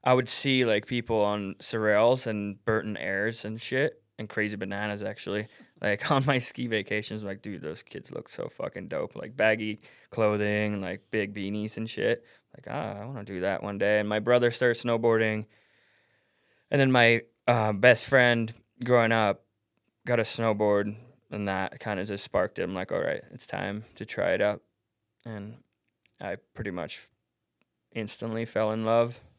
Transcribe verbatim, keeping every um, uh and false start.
I would see like people on Sorels and Burton Airs and shit and Crazy Bananas actually. Like on my ski vacations, like, dude, those kids look so fucking dope. Like baggy clothing, like big beanies and shit. Like, ah, I want to do that one day. And my brother started snowboarding, and then my uh, best friend growing up got a snowboard, and that kind of just sparked it. I'm like, all right, it's time to try it out. And I pretty much instantly fell in love.